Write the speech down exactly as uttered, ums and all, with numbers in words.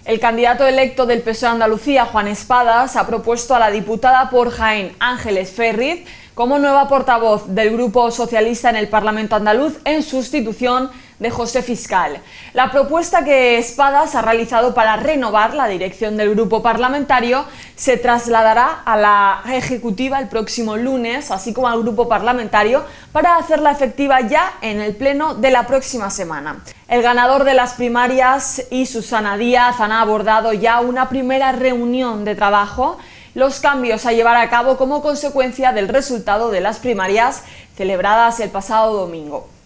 El candidato electo del P S O E Andalucía, Juan Espadas, ha propuesto a la diputada por Jaén, Ángeles Ferriz, como nueva portavoz del Grupo Socialista en el Parlamento andaluz en sustitución de José Fiscal. La propuesta que Espadas ha realizado para renovar la dirección del grupo parlamentario se trasladará a la ejecutiva el próximo lunes, así como al grupo parlamentario, para hacerla efectiva ya en el pleno de la próxima semana. El ganador de las primarias y Susana Díaz han abordado ya una primera reunión de trabajo los cambios a llevar a cabo como consecuencia del resultado de las primarias celebradas el pasado domingo.